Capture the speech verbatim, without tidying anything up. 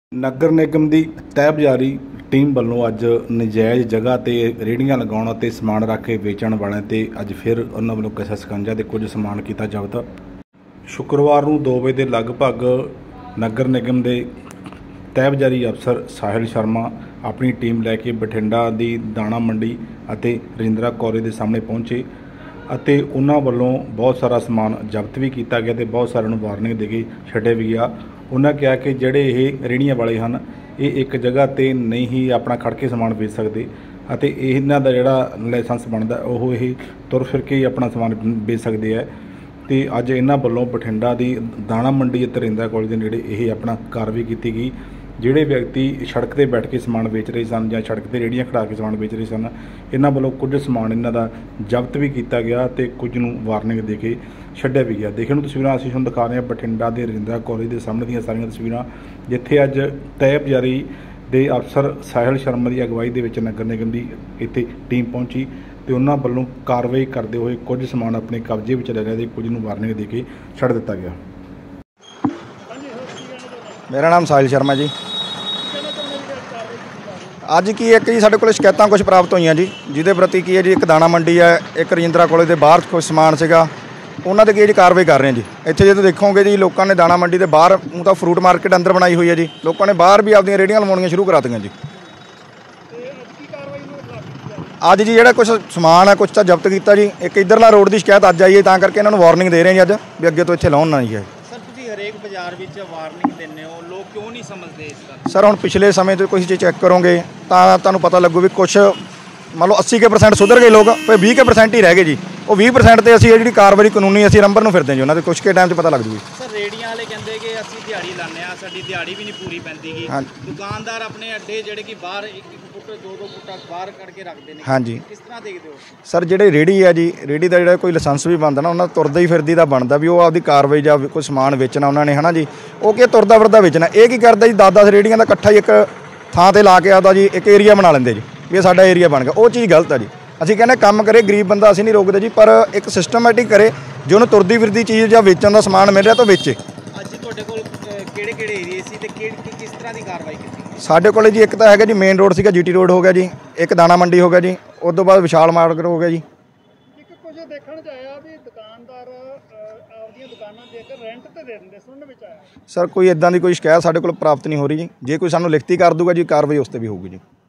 ਨਗਰ ਨਿਗਮ ਦੀ ਤਹਿਬਜ਼ਾਰੀ team ਵੱਲੋਂ ਅੱਜ ਨਜਾਇਜ਼ ਜਗ੍ਹਾ ਤੇ ਰੇਹੜੀਆਂ ਲਗਾਉਣ ਅਤੇ ਸਮਾਨ ਰੱਖ ਕੇ ਵੇਚਣ ਵਾਲਿਆਂ ਤੇ ਅੱਜ ਫਿਰ ਉਹਨਾਂ ਵੱਲੋਂ ਕਸਾ ਸਕੰਜਾ ਤੇ ਕੁਝ ਸਮਾਨ ਕੀਤਾ ਜ਼ਬਤ। ਸ਼ੁੱਕਰਵਾਰ ਨੂੰ ਦੋ ਵਜੇ ਦੇ ਲਗਭਗ ਨਗਰ ਨਿਗਮ ਦੇ ਤਹਿਬਜ਼ਾਰੀ ਅਫਸਰ ਸਾਹਿਲ ਸ਼ਰਮਾ ਆਪਣੀ ਟੀਮ ਲੈ ਕੇ ਬਠਿੰਡਾ ਦੀ ਦਾਣਾ ਮੰਡੀ ਅਤੇ ਰਜਿੰਦਰਾ ਕਾਲਜ ਦੇ ਸਾਹਮਣੇ ਪਹੁੰਚੇ ਅਤੇ ਉਹਨਾਂ ਵੱਲੋਂ ਬਹੁਤ ਸਾਰਾ ਸਮਾਨ ਜ਼ਬਤ भी किया गया ਤੇ बहुत ਸਾਰਿਆਂ ਨੂੰ ਵਾਰਨਿੰਗ ਦੇ ਕੇ ਛੱਡਿਆ ਵੀ ਗਿਆ। ਉਹਨਾਂ ਕਿਹਾ ਕਿ ਜਿਹੜੇ ਇਹ ਰੇਹੜੀਆਂ ਵਾਲੇ ਹਨ ਇਹ ਇੱਕ ਜਗ੍ਹਾ ਤੇ ਨਹੀਂ ਹੀ ਆਪਣਾ ਖੜ ਕੇ ਸਮਾਨ ਵੇਚ ਸਕਦੇ ਅਤੇ ਇਹਨਾਂ ਦਾ ਜਿਹੜਾ ਲਾਇਸੈਂਸ ਬਣਦਾ ਉਹ ਇਹ ਤੁਰ ਫਿਰ ਕੇ ਹੀ ਆਪਣਾ ਸਮਾਨ ਵੇਚ ਸਕਦੇ ਹੈ। ਤੇ ਅੱਜ ਇਹਨਾਂ ਵੱਲੋਂ ਬਠਿੰਡਾ ਦੀ ਦਾਣਾ ਮੰਡੀ ਅਤੇ ਰਜਿੰਦਰਾ ਕਾਲਜ ਦੇ ਨੇੜੇ ਇਹ ਆਪਣਾ ਕਾਰਵਾਈ ਕੀਤੀ ਗਈ। ਜਿਹੜੇ ਵਿਅਕਤੀ ਸੜਕ ਤੇ ਬੈਠ ਕੇ ਸਮਾਨ ਵੇਚ ਰਹੇ ਸਨ ਜਾਂ ਸੜਕ ਤੇ ਰੇਹੜੀਆਂ ਖੜਾ ਕੇ ਸਮਾਨ ਵੇਚ ਰਹੇ ਸਨ ਇਹਨਾਂ ਵੱਲੋਂ ਕੁਝ ਸਮਾਨ ਇਹਨਾਂ ਦਾ ਜ਼ਬਤ ਵੀ ਕੀਤਾ ਗਿਆ ਤੇ ਕੁਝ ਨੂੰ ਵਾਰਨਿੰਗ ਦੇ ਕੇ ਛੱਡਿਆ ਵੀ ਗਿਆ। ਦੇਖਣ ਨੂੰ ਤਸਵੀਰਾਂ ਅਸੀਂ ਤੁਹਾਨੂੰ ਦਿਖਾ ਰਹੇ ਹਾਂ ਬਠਿੰਡਾ ਦੇ ਰਜਿੰਦਰਾ ਕਾਲਜ ਦੇ ਸਾਹਮਣੇ ਦੀਆਂ ਸਾਰੀਆਂ ਤਸਵੀਰਾਂ, ਜਿੱਥੇ ਅੱਜ ਤਹਿਬਜ਼ਾਰੀ ਦੇ ਅਫਸਰ ਸਾਹਿਲ ਸ਼ਰਮਾ ਦੀ ਅਗਵਾਈ ਦੇ ਵਿੱਚ ਨਗਰ ਨਿਗਮ ਦੀ ਇੱਥੇ ਟੀਮ ਪਹੁੰਚੀ ਤੇ ਉਹਨਾਂ ਵੱਲੋਂ ਕਾਰਵਾਈ ਕਰਦੇ ਹੋਏ ਕੁਝ ਸਮਾਨ ਆਪਣੇ ਕਬਜ਼ੇ ਵਿੱਚ ਲੈ ਲਿਆ ਤੇ ਕੁਝ ਨੂੰ ਵਾਰਨਿੰਗ ਦੇ ਕੇ ਛੱਡ ਦਿੱਤਾ ਗਿਆ। मेरा नाम साहिल शर्मा जी। ਅੱਜ ਕੀ ਇੱਕ ਜੀ ਸਾਡੇ ਕੋਲ ਸ਼ਿਕਾਇਤਾਂ ਕੁਝ ਪ੍ਰਾਪਤ ਹੋਈਆਂ ਜੀ, ਜਿਹਦੇ ਪ੍ਰਤੀ ਕੀ ਹੈ ਜੀ ਇੱਕ ਦਾਣਾ ਮੰਡੀ ਹੈ, ਇੱਕ ਰਜਿੰਦਰਾ ਕਾਲਜ ਦੇ ਬਾਹਰ ਕੁਝ ਸਮਾਨ ਸੀਗਾ, ਉਹਨਾਂ ਤੇ ਕੀ ਜੀ ਕਾਰਵਾਈ ਕਰ ਰਹੇ ਹਾਂ ਜੀ। ਇੱਥੇ ਜਦੋਂ ਦੇਖੋਗੇ ਜੀ ਲੋਕਾਂ ਨੇ ਦਾਣਾ ਮੰਡੀ ਦੇ ਬਾਹਰ ਉਹ ਤਾਂ ਫਰੂਟ ਮਾਰਕੀਟ ਅੰਦਰ ਬਣਾਈ ਹੋਈ ਹੈ ਜੀ, ਲੋਕਾਂ ਨੇ ਬਾਹਰ ਵੀ ਆਪਦੀਆਂ ਰੇਹੜੀਆਂ ਲਵਾਉਣੀਆਂ ਸ਼ੁਰੂ ਕਰਾ ਦਿੱਤੀਆਂ ਜੀ। ਅੱਜ ਜੀ ਜਿਹੜਾ ਕੁਝ ਸਮਾਨ ਹੈ ਕੁਝ ਤਾਂ ਜ਼ਬਤ ਕੀਤਾ ਜੀ। ਇੱਕ ਇੱਧਰਲਾ ਰੋਡ ਦੀ ਸ਼ਿਕਾਇਤ ਅੱਜ ਆਈ ਹੈ ਤਾਂ ਕਰਕੇ ਇਹਨਾਂ ਨੂੰ ਵਾਰਨਿੰਗ ਦੇ ਰਹੇ ਜੀ ਅੱਜ ਵੀ ਅੱਗੇ ਤੋਂ ਇੱਥੇ ਲਾਉਣ ਨਾ ਜੀ। ਹਰੇਕ ਬਾਜ਼ਾਰ ਵਿੱਚ ਵਾਰਨਿੰਗ ਦਿੰਦੇ ਹੋ, ਲੋਕ ਕਿਉਂ ਨਹੀਂ ਸਮਝਦੇ ਇਸ ਗੱਲ? ਸਰ ਹੁਣ ਪਿਛਲੇ ਸਮੇਂ ਤੋਂ ਕੋਈ ਚੀਜ਼ ਚੈੱਕ ਕਰੋਗੇ ਤਾਂ ਤੁਹਾਨੂੰ ਪਤਾ ਲੱਗੂ ਵੀ ਕੁਛ ਮੰਨ ਲਓ ਅੱਸੀ ਕੇ ਪਰਸੈਂਟ ਸੁਧਰ ਗਏ ਲੋਕ, ਫਿਰ ਵੀਹ ਕੇ ਪਰਸੈਂਟ ਹੀ ਰਹਿ ਗਏ ਜੀ। ਉਹ ਵੀਹ ਪਰਸੈਂਟ ਤੇ ਅਸੀਂ ਜਿਹੜੀ ਕਾਰਵਾਈ ਕਾਨੂੰਨੀ ਅਸੀਂ ਰੰਬਰ ਨੂੰ ਫਿਰਦੇ ਜੀ, ਉਹਨਾਂ ਦੇ ਕੁਛ ਕੇ ਟਾਈਮ 'ਚ ਪਤਾ ਲੱਗ ਜੂਗੀ। ਸਰ ਰੇੜੀਆਂ ਵਾਲੇ ਕਹਿੰਦੇ ਕਿ ਅਸੀਂ ਦਿਹਾੜੀ ਲਾਉਂਦੇ ਹਾਂ, ਸਾਡੀ ਦਿਹਾੜੀ ਵੀ ਨਹੀਂ ਪੂਰੀ ਪੈਂਦੀ ਗੀ। ਦੁਕਾਨਦਾਰ ਆਪਣੇ ਅੱਡੇ ਜਿਹੜੇ ਕਿ ਬਾਹਰ ਇੱਕ ਇੱਕ ਫੁੱਟ ਦੋ ਦੋ ਫੁੱਟ ਬਾਹਰ ਕੱਢ ਕੇ ਰੱਖਦੇ ਨੇ, ਹਾਂਜੀ ਕਿਸ ਤਰ੍ਹਾਂ ਦੇਖਦੇ ਹੋ? ਸਰ ਜਿਹੜੇ ਰੇੜੀ ਹੈ ਜੀ, ਰੇੜੀ ਦਾ ਜਿਹੜਾ ਕੋਈ ਲਾਇਸੈਂਸ ਵੀ ਬਣਦਾ ਨਾ ਉਹਨਾਂ ਤੁਰਦਾ ਹੀ ਫਿਰਦੀ ਦਾ ਬਣਦਾ ਵੀ ਉਹ ਆਪਦੀ ਕਾਰਵਾਈ ਜਾਂ ਕੋਈ ਸਮਾਨ ਵੇਚਣਾ ਉਹਨਾਂ ਨੇ ਹੈ ਨਾ ਜੀ, ਉਹ ਕੀ ਤੁਰਦਾ ਫਿਰਦਾ ਵੇਚਣਾ। ਇਹ ਕੀ ਕਰਦਾ ਜੀ ਦਸ ਦਸ ਰੇੜੀਆਂ ਦਾ ਇਕੱਠਾ ਹੀ ਇੱਕ ਥਾਂ 'ਤੇ ਲਾ ਕੇ ਆਪਦਾ ਜੀ ਇੱਕ ਏਰੀਆ ਬਣਾ ਲੈਂਦੇ ਜੀ ਵੀ ਇਹ ਸਾਡਾ ਏਰੀਆ ਬਣ ਗਿਆ। ਉਹ ਚੀਜ਼ ਗਲਤ ਹੈ ਜੀ। ਅਸੀਂ ਕਹਿੰਦੇ ਕੰਮ ਕਰੇ ਗਰੀਬ ਬੰਦਾ ਅਸੀਂ ਨਹੀਂ ਰੋਕਦੇ ਜੀ, ਪਰ ਇੱਕ ਸਿਸਟਮੈਟਿਕ ਕਰੇ ਜੇ ਉਹਨੂੰ ਤੁਰਦੀ ਫਿਰਦੀ ਚੀਜ਼ ਜਾਂ ਵੇਚਣ ਦਾ ਸਮਾਨ ਮਿਲ ਰਿਹਾ ਤਾਂ ਵੇਚੇ। ਅੱਜ ਤੁਹਾਡੇ ਕੋਲ ਕਿਹੜੇ ਕਿਹੜੇ ਏਰੀਏ ਸੀ ਤੇ ਕਿਸ ਤਰ੍ਹਾਂ ਦੀ ਕਾਰਵਾਈ ਕੀਤੀ? ਸਾਡੇ ਕੋਲ ਜੀ ਇੱਕ ਤਾਂ ਹੈਗਾ ਜੀ ਮੇਨ ਰੋਡ ਸੀਗਾ, ਜੀਟੀ ਰੋਡ ਹੋ ਗਿਆ ਜੀ, ਇੱਕ ਦਾਣਾ ਮੰਡੀ ਹੋ ਗਿਆ ਜੀ, ਉਸ ਤੋਂ ਬਾਅਦ ਵਿਸ਼ਾਲ ਮਾਰਕੀਟ ਹੋ ਗਿਆ ਜੀ। ਇੱਕ ਕੁਝ ਦੇਖਣ 'ਚ ਆਇਆ ਵੀ ਦੁਕਾਨਦਾਰ ਆਪਦੀਆਂ ਦੁਕਾਨਾਂ ਦੇ ਕੇ ਰੈਂਟ ਤੇ ਦੇ ਦਿੰਦੇ, ਸੁਣਨ ਵਿੱਚ ਆਇਆ। ਸਰ ਕੋਈ ਇਦਾਂ ਦੀ ਕੋਈ ਸ਼ਿਕਾਇਤ ਸਾਡੇ ਕੋਲ ਪ੍ਰਾਪਤ ਨਹੀਂ ਹੋ ਰਹੀ ਜੀ। ਜੇ ਕੋਈ ਸਾਨੂੰ ਲਿਖਤੀ ਕਰ ਦੂਗਾ ਜੀ ਕਾਰਵਾਈ ਉਸ 'ਤੇ ਵੀ ਹੋਊਗੀ ਜੀ।